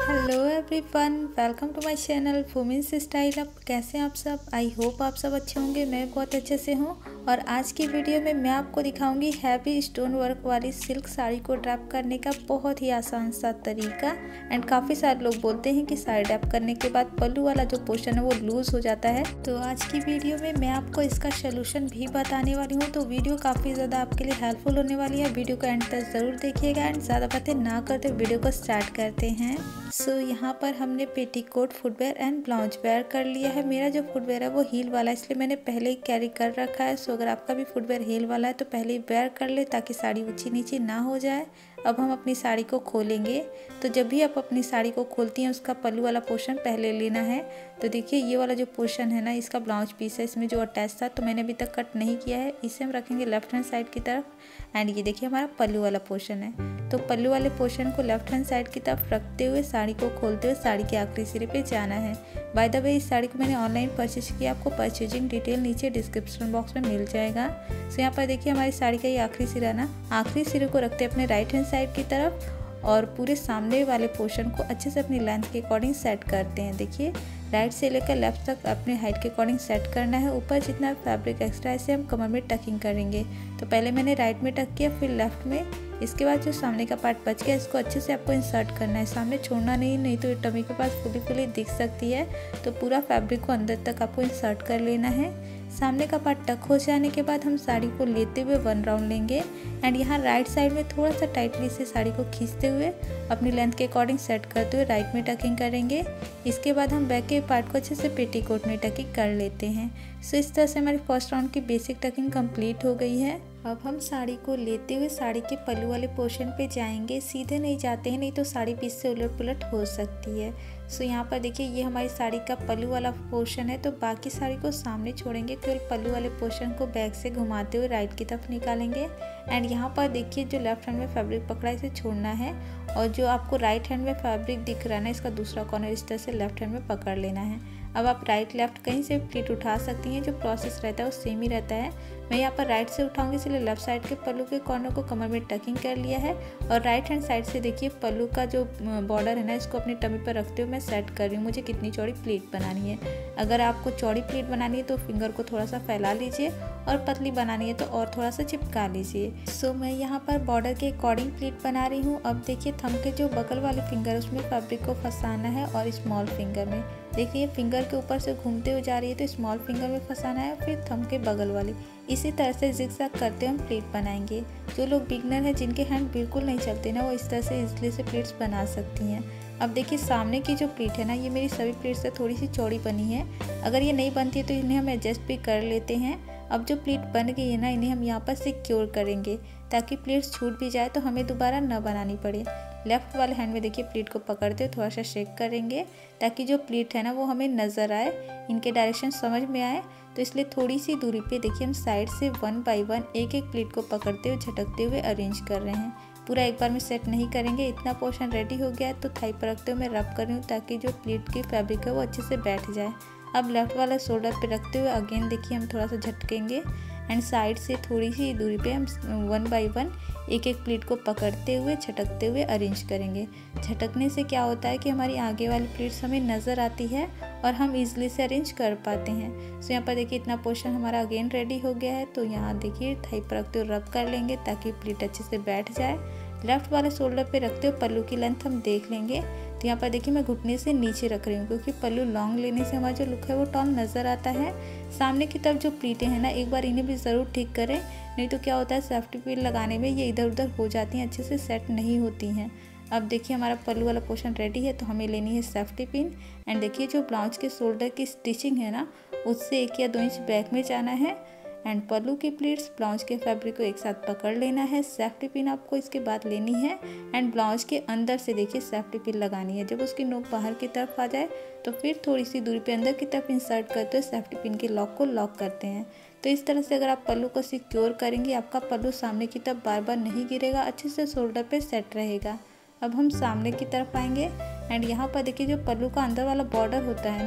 Hello everyone, welcome to my channel women's style up. कैसे हैं आप सब? आई होप आप सब अच्छे होंगे। मैं बहुत अच्छे से हूँ। और आज की वीडियो में मैं आपको दिखाऊंगी हैवी स्टोन वर्क वाली सिल्क साड़ी को ड्रैप करने का बहुत ही आसान सा तरीका। एंड काफ़ी सारे लोग बोलते हैं कि साड़ी ड्रैप करने के बाद पल्लू वाला जो पोर्शन है वो लूज़ हो जाता है। तो आज की वीडियो में मैं आपको इसका सोल्यूशन भी बताने वाली हूँ। तो वीडियो काफ़ी ज़्यादा आपके लिए हेल्पफुल होने वाली है। वीडियो को एंड तक ज़रूर देखिएगा। एंड ज़्यादा बातें ना करते वीडियो को स्टार्ट करते हैं। यहाँ पर हमने petticoat, footwear and blouse wear कर लिया है। मेरा जो फुटवेयर है वो हील वाला है, इसलिए मैंने पहले ही कैरी कर रखा है। अगर आपका भी फुटवेयर हील वाला है तो पहले ही वेयर कर ले ताकि साड़ी ऊंची नीची ना हो जाए। अब हम अपनी साड़ी को खोलेंगे। तो जब भी आप अपनी साड़ी को खोलती हैं उसका पल्लू वाला पोर्शन पहले लेना है। तो देखिए ये वाला जो पोर्शन है ना, इसका ब्लाउज पीस है, इसमें जो अटैच था तो मैंने अभी तक कट नहीं किया है। इसे हम रखेंगे लेफ्ट हैंड साइड की तरफ। एंड ये देखिए हमारा पल्लू वाला पोर्शन है। तो पल्लू वाले पोर्शन को लेफ्ट हैंड साइड की तरफ रखते हुए साड़ी को खोलते हुए साड़ी के आखिरी सिरे पे जाना है। बाय द वे इस साड़ी को मैंने ऑनलाइन परचेज किया, आपको परचेजिंग डिटेल नीचे डिस्क्रिप्शन बॉक्स में मिल जाएगा। यहाँ पर देखिए हमारी साड़ी का ये आखिरी सिरा ना, आखिरी सिरे को रखते हैं अपने राइट हैंड साइड की तरफ और पूरे सामने वाले पोर्शन को अच्छे से अपनी लेंथ के अकॉर्डिंग सेट करते हैं। देखिए राइट से लेकर लेफ्ट तक अपने हाइट के अकॉर्डिंग सेट करना है। ऊपर जितना फैब्रिक एक्स्ट्रा है इसे हम कमर में टकिंग करेंगे। तो पहले मैंने राइट में टक किया, फिर लेफ्ट में। इसके बाद जो सामने का पार्ट बच गया इसको अच्छे से आपको इंसर्ट करना है, सामने छोड़ना नहीं तो टमी के पास फुली दिख सकती है। तो पूरा फैब्रिक को अंदर तक आपको इंसर्ट कर लेना है। सामने का पार्ट टक हो जाने के बाद हम साड़ी को लेते हुए 1 राउंड लेंगे। एंड यहाँ राइट साइड में थोड़ा सा टाइटली से साड़ी को खींचते हुए अपनी लेंथ के अकॉर्डिंग सेट करते हुए राइट में टकिंग करेंगे। इसके बाद हम बैक के पार्ट को अच्छे से पेटीकोट में टकिंग कर लेते हैं। इस तरह से हमारी फर्स्ट राउंड की बेसिक टकिंग कंप्लीट हो गई है। अब हम साड़ी को लेते हुए साड़ी के पल्लू वाले पोर्शन पे जाएंगे। सीधे नहीं जाते हैं, नहीं तो साड़ी पीस से उलट पुलट हो सकती है। यहाँ पर देखिए ये हमारी साड़ी का पल्लू वाला पोर्शन है। तो बाकी साड़ी को सामने छोड़ेंगे, केवल पल्लू वाले पोर्शन को बैक से घुमाते हुए राइट की तरफ निकालेंगे। एंड यहाँ पर देखिए जो लेफ्ट हैंड में फैब्रिक पकड़ा इसे छोड़ना है और जो आपको राइट हैंड में फैब्रिक दिख रहा है ना, इसका दूसरा कॉर्नर इस तरह से लेफ्ट हैंड में पकड़ लेना है। अब आप राइट लेफ्ट कहीं से प्लीट उठा सकती हैं, जो प्रोसेस रहता है वो सेम ही रहता है। मैं यहाँ पर राइट से उठाऊंगी, इसलिए लेफ्ट साइड के पल्लू के कॉर्नर को कमर में टकिंग कर लिया है। और राइट हैंड साइड से देखिए पल्लू का जो बॉर्डर है ना, इसको अपनी टमी पर रखते हुए मैं सेट कर रही हूँ मुझे कितनी चौड़ी प्लीट बनानी है। अगर आपको चौड़ी प्लीट बनानी है तो फिंगर को थोड़ा सा फैला लीजिए और पतली बनानी है तो और थोड़ा सा चिपका लीजिए। मैं यहाँ पर बॉर्डर के अकॉर्डिंग प्लीट बना रही हूँ। अब देखिए थंब के जो बगल वाले फिंगर है उसमें फैब्रिक को फंसाना है और स्मॉल फिंगर में देखिए फिंगर के ऊपर से घूमते हुए जा रही है तो स्मॉल फिंगर में फंसाना है, फिर थंब के बगल वाली। इसी तरह से जिगजैग करते हम प्लीट बनाएंगे। जो लोग बिगनर हैं जिनके हैंड बिल्कुल नहीं चलते ना, वो इस तरह से इजली से प्लीट्स बना सकती हैं। अब देखिए सामने की जो प्लीट है ना, ये मेरी सभी प्लीट से थोड़ी सी चौड़ी बनी है। अगर ये नहीं बनती है तो इन्हें हम एडजस्ट भी कर लेते हैं। अब जो प्लीट बन गई है ना, इन्हें हम यहाँ पर सिक्योर करेंगे ताकि प्लीट्स छूट भी जाए तो हमें दोबारा न बनानी पड़े। लेफ्ट वाले हैंड में देखिए प्लीट को पकड़ते हुए थोड़ा सा शेक करेंगे ताकि जो प्लीट है ना वो हमें नज़र आए, इनके डायरेक्शन समझ में आए। तो इसलिए थोड़ी सी दूरी पे देखिए हम साइड से 1 बाय 1 एक प्लीट को पकड़ते हुए झटकते हुए अरेंज कर रहे हैं। पूरा एक बार में सेट नहीं करेंगे। इतना पोर्शन रेडी हो गया है तो थाई पर रखते हुए मैं रब कर रही हूँ ताकि जो प्लीट की फैब्रिक है वो अच्छे से बैठ जाए। अब लेफ्ट वाला शोल्डर पे रखते हुए अगेन देखिए हम थोड़ा सा झटकेंगे एंड साइड से थोड़ी सी दूरी पे हम 1 बाय 1 एक प्लीट को पकड़ते हुए झटकते हुए अरेंज करेंगे। झटकने से क्या होता है कि हमारी आगे वाली प्लीट्स हमें नज़र आती है और हम इजीली से अरेंज कर पाते हैं। यहाँ पर देखिए इतना पोर्शन हमारा अगेन रेडी हो गया है। तो यहाँ देखिए थाई पर रखते हुए रब कर लेंगे ताकि प्लीट अच्छे से बैठ जाए। लेफ्ट वाले शोल्डर पे रखते हुए पल्लू की लेंथ हम देख लेंगे। तो यहाँ पर देखिए मैं घुटने से नीचे रख रही हूँ क्योंकि पल्लू लॉन्ग लेने से हमारा जो लुक है वो टॉल नज़र आता है। सामने की तरफ जो प्लीटें हैं ना, एक बार इन्हें भी ज़रूर ठीक करें, नहीं तो क्या होता है सेफ्टी पिन लगाने में ये इधर उधर हो जाती हैं, अच्छे से सेट नहीं होती हैं। अब देखिए हमारा पल्लू वाला पोर्शन रेडी है तो हमें लेनी है सेफ्टी पिन। एंड देखिए जो ब्लाउज के शोल्डर की स्टिचिंग है ना, उससे 1 या 2 इंच बैक में जाना है। एंड पल्लू की प्लीट्स ब्लाउज के फैब्रिक को एक साथ पकड़ लेना है। सेफ्टी पिन आपको इसके बाद लेनी है एंड ब्लाउज के अंदर से देखिए सेफ्टी पिन लगानी है। जब उसकी नोक बाहर की तरफ आ जाए तो फिर थोड़ी सी दूरी पे अंदर की तरफ इंसर्ट करते हुए सेफ्टी पिन के लॉक को लॉक करते हैं। तो इस तरह से अगर आप पल्लू को सिक्योर करेंगे, आपका पल्लू सामने की तरफ बार बार नहीं गिरेगा, अच्छे से शोल्डर पे सेट रहेगा। अब हम सामने की तरफ आएंगे एंड यहाँ पर देखिए जो पल्लू का अंदर वाला बॉर्डर होता है ना,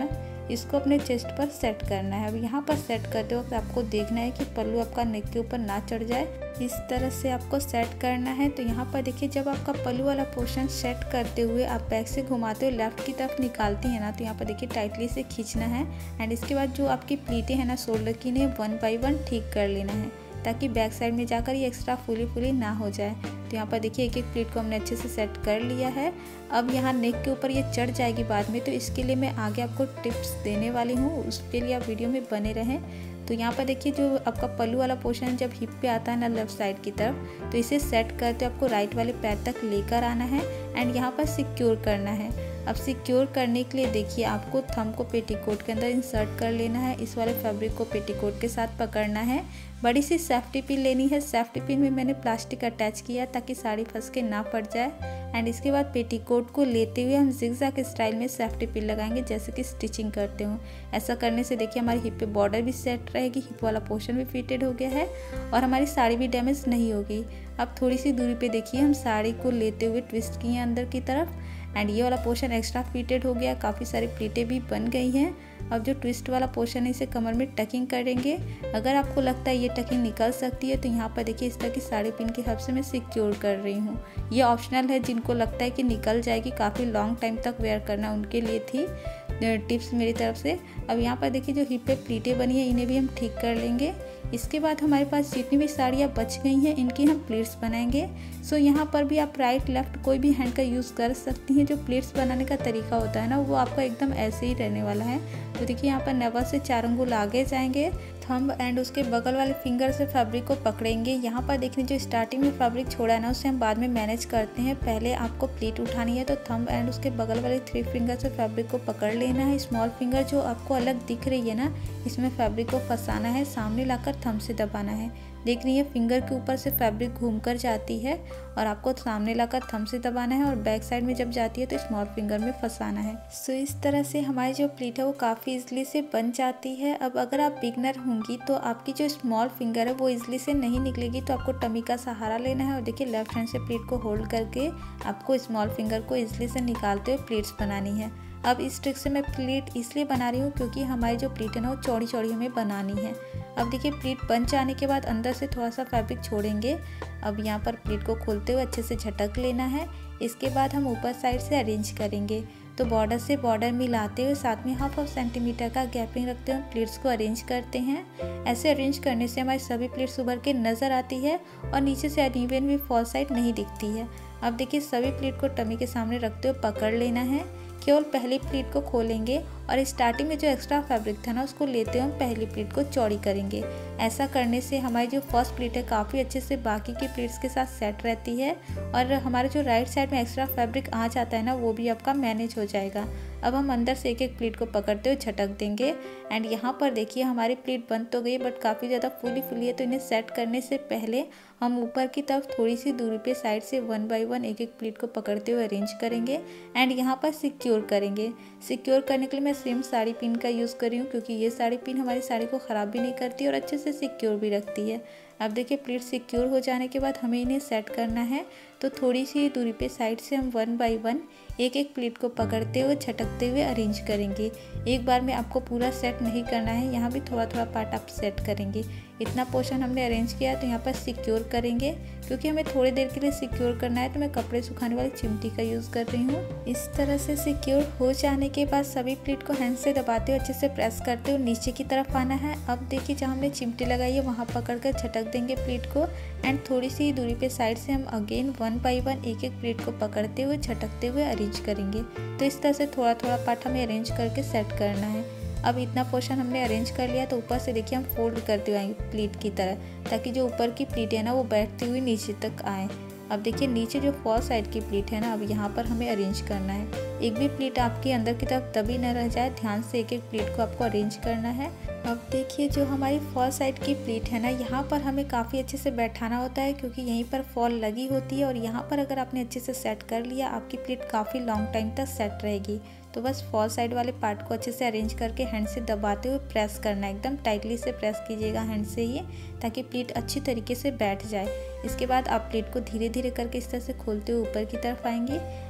इसको अपने चेस्ट पर सेट करना है। अब यहाँ पर सेट करते वक्त आपको देखना है कि पल्लू आपका नेक के ऊपर ना चढ़ जाए, इस तरह से आपको सेट करना है। तो यहाँ पर देखिए, जब आपका पल्लू वाला पोर्शन सेट करते हुए आप बैक से घुमाते हुए लेफ्ट की तरफ निकालती हैं ना, तो यहाँ पर देखिए टाइटली से खींचना है। एंड इसके बाद जो आपकी प्लीटें हैं ना शोल्डर की, इन्हें 1 बाय 1 ठीक कर लेना है ताकि बैक साइड में जाकर ये एक्स्ट्रा फुली ना हो जाए। तो यहाँ पर देखिए एक प्लीट को हमने अच्छे से सेट कर लिया है। अब यहाँ नेक के ऊपर ये चढ़ जाएगी बाद में, तो इसके लिए मैं आगे आपको टिप्स देने वाली हूँ, उसके लिए आप वीडियो में बने रहें। तो यहाँ पर देखिए जो आपका पल्लू वाला पोर्शन जब हिप पे आता है ना लेफ्ट साइड की तरफ, तो इसे सेट करते आपको राइट वाले पैर तक लेकर आना है एंड यहाँ पर सिक्योर करना है। अब सिक्योर करने के लिए देखिए आपको थंब को पेटीकोट के अंदर इंसर्ट कर लेना है, इस वाले फैब्रिक को पेटीकोट के साथ पकड़ना है। बड़ी सी सेफ्टी पिन लेनी है, सेफ्टी पिन में मैंने प्लास्टिक अटैच किया ताकि साड़ी फंस के ना पड़ जाए। एंड इसके बाद पेटीकोट को लेते हुए हम जिगजैग स्टाइल में सेफ्टी पिन लगाएंगे जैसे कि स्टिचिंग करते हो। ऐसा करने से देखिए हमारी हिप पे बॉर्डर भी सेट रहेगी, हिप वाला पोर्शन भी फिटेड हो गया है और हमारी साड़ी भी डैमेज नहीं होगी। अब थोड़ी सी दूरी पे देखिए हम साड़ी को लेते हुए ट्विस्ट किए अंदर की तरफ एंड ये वाला पोर्शन एक्स्ट्रा फिटेड हो गया, काफ़ी सारी प्लीटें भी बन गई हैं। अब जो ट्विस्ट वाला पोर्शन है इसे कमर में टकिंग करेंगे। अगर आपको लगता है ये टकिंग निकल सकती है तो यहाँ पर देखिए इस तरह की साड़ी पिन की हेल्प से मैं सिक्योर कर रही हूँ। ये ऑप्शनल है, जिनको लगता है कि निकल जाएगी, काफ़ी लॉन्ग टाइम तक वेयर करना, उनके लिए थी टिप्स मेरी तरफ से। अब यहाँ पर देखिए जो हिप पे प्लीटें बनी है इन्हें भी हम ठीक कर लेंगे। इसके बाद हमारे पास जितनी भी साड़ियाँ बच गई हैं इनकी हम प्लीट्स बनाएंगे। सो यहाँ पर भी आप राइट लेफ्ट कोई भी हैंड का यूज़ कर सकती हैं। जो प्लीट्स बनाने का तरीका होता है ना वो आपका एकदम ऐसे ही रहने वाला है। तो देखिए यहाँ पर नेवर से 4 अंगुल आगे जाएंगे, थंब एंड उसके बगल वाले फिंगर से फैब्रिक को पकड़ेंगे। यहाँ पर देखिए जो स्टार्टिंग में फैब्रिक छोड़ा है ना उसे हम बाद में मैनेज करते हैं। पहले आपको प्लीट उठानी है तो थंब एंड उसके बगल वाले 3 फिंगर से फैब्रिक को पकड़ लेना है। स्मॉल फिंगर जो आपको अलग दिख रही है ना, इसमें फैब्रिक को फंसाना है, सामने लाकर थंब से दबाना है। देख रही है फिंगर के ऊपर से फैब्रिक घूमकर जाती है और आपको सामने लाकर थंब से दबाना है और बैक साइड में जब जाती है तो स्मॉल फिंगर में फंसाना है। सो इस तरह से हमारी जो प्लीट है वो काफ़ी इजीली से बन जाती है। अब अगर आप बिगनर होंगी तो आपकी जो स्मॉल फिंगर है वो इजीली से नहीं निकलेगी, तो आपको टमी का सहारा लेना है और देखिए लेफ्ट हैंड से प्लीट को होल्ड करके आपको स्मॉल फिंगर को इजीली से निकालते हुए प्लीट्स बनानी है। अब इस ट्रिक से मैं प्लीट इसलिए बना रही हूँ क्योंकि हमारी जो प्लीट है ना वो चौड़ी चौड़ी हमें बनानी है। अब देखिए प्लीट बन जाने के बाद अंदर से थोड़ा सा फैब्रिक छोड़ेंगे। अब यहाँ पर प्लीट को खोलते हुए अच्छे से झटक लेना है। इसके बाद हम ऊपर साइड से अरेंज करेंगे। तो बॉर्डर से बॉर्डर मिलाते हुए साथ में 1/2 सेंटीमीटर का गैपिंग रखते हुए प्लीट्स को अरेंज करते हैं। ऐसे अरेंज करने से हमारी सभी प्लीट्स उभर के नज़र आती है और नीचे से अनइवन भी फॉल साइड नहीं दिखती है। अब देखिए सभी प्लीट को टमी के सामने रखते हुए पकड़ लेना है। केवल पहली प्लीट को खोलेंगे और स्टार्टिंग में जो एक्स्ट्रा फैब्रिक था ना उसको लेते हुए हम पहली प्लीट को चौड़ी करेंगे। ऐसा करने से हमारी जो फर्स्ट प्लीट है काफ़ी अच्छे से बाकी की प्लीट्स के साथ सेट रहती है और हमारे जो राइट साइड में एक्स्ट्रा फैब्रिक आ जाता है ना वो भी आपका मैनेज हो जाएगा। अब हम अंदर से एक प्लीट को पकड़ते हुए झटक देंगे एंड यहाँ पर देखिए हमारी प्लीट बन तो गई बट काफ़ी ज़्यादा फुली है। तो इन्हें सेट करने से पहले हम ऊपर की तरफ थोड़ी सी दूरी पे साइड से 1 बाय 1 एक प्लीट को पकड़ते हुए अरेंज करेंगे एंड यहाँ पर सिक्योर करेंगे। सिक्योर करने के लिए मैं सेम साड़ी पिन का यूज़ कर रही हूँ क्योंकि ये साड़ी पिन हमारी साड़ी को ख़राब भी नहीं करती और अच्छे से सिक्योर भी रखती है। अब देखिए प्लीट सिक्योर हो जाने के बाद हमें इन्हें सेट करना है। तो थोड़ी सी दूरी पे साइड से हम 1 बाय 1 एक प्लीट को पकड़ते हुए झटकते हुए अरेंज करेंगे। एक बार में आपको पूरा सेट नहीं करना है, यहाँ भी थोड़ा थोड़ा पार्ट आप सेट करेंगे। इतना पोर्शन हमने अरेंज किया तो यहाँ पर सिक्योर करेंगे। क्योंकि हमें थोड़ी देर के लिए सिक्योर करना है तो मैं कपड़े सुखाने वाली चिमटी का यूज़ कर रही हूँ। इस तरह से सिक्योर हो जाने के बाद सभी प्लीट को हैंड से दबाते हुए अच्छे से प्रेस करते हुए नीचे की तरफ आना है। अब देखिए जहाँ हमने चिमटी लगाई है वहाँ पकड़ कर झटक देंगे प्लीट को एंड थोड़ी सी दूरी पे साइड से हम अगेन 1 बाय 1 एक प्लीट को पकड़ते हुए झटकते हुए अरेंज करेंगे। तो इस तरह से थोड़ा थोड़ा पार्ट हमें अरेंज करके सेट करना है। अब इतना पोर्शन हमने अरेंज कर लिया तो ऊपर से देखिए हम फोल्ड करते हुए आएंगे प्लीट की तरह, ताकि जो ऊपर की प्लीट है ना वो बैठती हुई नीचे तक आए। अब देखिए नीचे जो फॉल साइड की प्लीट है ना, अब यहाँ पर हमें अरेंज करना है। एक भी प्लीट आपके अंदर की तरफ दबी न रह जाए, ध्यान से एक प्लीट को आपको अरेंज करना है। अब देखिए जो हमारी फॉल साइड की प्लीट है ना, यहाँ पर हमें काफ़ी अच्छे से बैठाना होता है क्योंकि यहीं पर फॉल लगी होती है और यहाँ पर अगर आपने अच्छे से सेट कर लिया आपकी प्लीट काफ़ी लॉन्ग टाइम तक सेट रहेगी। तो बस फॉल साइड वाले पार्ट को अच्छे से अरेंज करके हैंड से दबाते हुए प्रेस करना है, एकदम टाइटली से प्रेस कीजिएगा हैंड से ही, ताकि प्लीट अच्छी तरीके से बैठ जाए। इसके बाद आप प्लीट को धीरे धीरे करके इस तरह से खोलते हुए ऊपर की तरफ आएंगे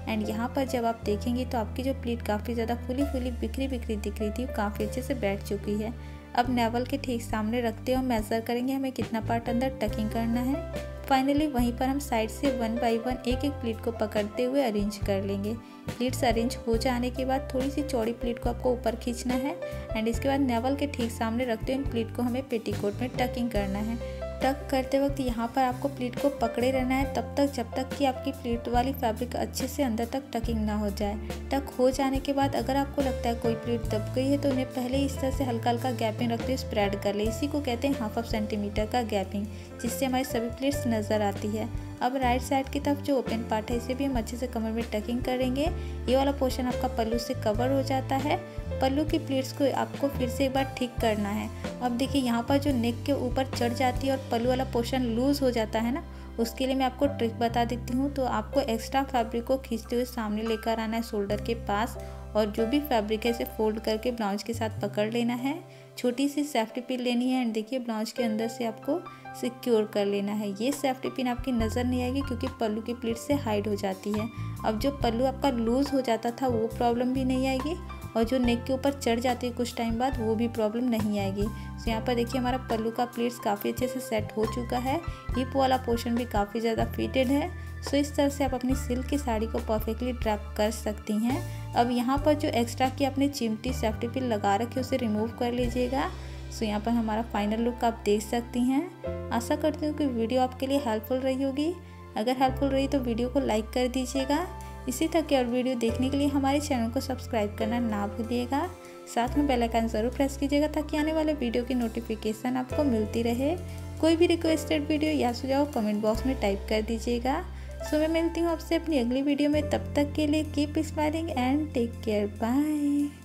एंड यहाँ पर जब आप देखेंगे तो आपकी जो प्लीट काफ़ी ज़्यादा फुली बिखरी दिख रही थी, काफ़ी अच्छे से बैठ चुकी है। अब नेवल के ठीक सामने रखते हुए मेज़र करेंगे हमें कितना पार्ट अंदर टकिंग करना है। फाइनली वहीं पर हम साइड से 1 बाय 1 एक प्लीट को पकड़ते हुए अरेंज कर लेंगे। प्लीट्स अरेंज हो जाने के बाद थोड़ी सी चौड़ी प्लीट को आपको ऊपर खींचना है एंड इसके बाद नेवल के ठीक सामने रखते हुए इन प्लीट को हमें पेटीकोट में टकिंग करना है। टक करते वक्त यहाँ पर आपको प्लीट को पकड़े रहना है तब तक जब तक कि आपकी प्लीट वाली फैब्रिक अच्छे से अंदर तक टकिंग ना हो जाए। टक हो जाने के बाद अगर आपको लगता है कोई प्लीट दब गई है तो उन्हें पहले इस तरह से हल्का हल्का गैपिंग रखते हुए स्प्रेड कर ले। इसी को कहते हैं 1/2 सेंटीमीटर का गैपिंग, जिससे हमारी सभी प्लीट्स नज़र आती है। अब राइट साइड की तरफ जो ओपन पार्ट है इसे भी हम अच्छे से कमर में टकिंग करेंगे। ये वाला पोर्शन आपका पल्लू से कवर हो जाता है। पल्लू की प्लीट्स को आपको फिर से एक बार ठीक करना है। अब देखिए यहाँ पर जो नेक के ऊपर चढ़ जाती है और पल्लू वाला पोर्शन लूज़ हो जाता है ना, उसके लिए मैं आपको ट्रिक बता देती हूँ। तो आपको एक्स्ट्रा फैब्रिक को खींचते हुए सामने लेकर आना है शोल्डर के पास और जो भी फैब्रिक है इसे फोल्ड करके ब्लाउज के साथ पकड़ लेना है। छोटी सी सेफ्टी पिन लेनी है एंड देखिए ब्लाउज के अंदर से आपको सिक्योर कर लेना है। ये सेफ्टी पिन आपकी नज़र नहीं आएगी क्योंकि पल्लू की प्लीट से हाइड हो जाती है। अब जो पल्लू आपका लूज़ हो जाता था वो प्रॉब्लम भी नहीं आएगी और जो नेक के ऊपर चढ़ जाती है कुछ टाइम बाद वो भी प्रॉब्लम नहीं आएगी। तो यहाँ पर देखिए हमारा पल्लू का प्लीट्स काफ़ी अच्छे से सेट हो चुका है। हिप वाला पोर्शन भी काफ़ी ज़्यादा फिटेड है। सो इस तरह से आप अपनी सिल्क की साड़ी को परफेक्टली ड्रैप कर सकती हैं। अब यहाँ पर जो एक्स्ट्रा की आपने चिमटी सेफ्टी पिन लगा रखी है उसे रिमूव कर लीजिएगा। सो यहाँ पर हमारा फाइनल लुक आप देख सकती हैं। आशा करती हूँ कि वीडियो आपके लिए हेल्पफुल रही होगी। अगर हेल्पफुल रही तो वीडियो को लाइक कर दीजिएगा। इसी तरह की और वीडियो देखने के लिए हमारे चैनल को सब्सक्राइब करना ना भूलिएगा। साथ में बेल आइकन ज़रूर प्रेस कीजिएगा ताकि आने वाले वीडियो की नोटिफिकेशन आपको मिलती रहे। कोई भी रिक्वेस्टेड वीडियो या सुझाव कमेंट बॉक्स में टाइप कर दीजिएगा। सो मैं मिलती हूँ आपसे अपनी अगली वीडियो में। तब तक के लिए keep smiling and take care, bye.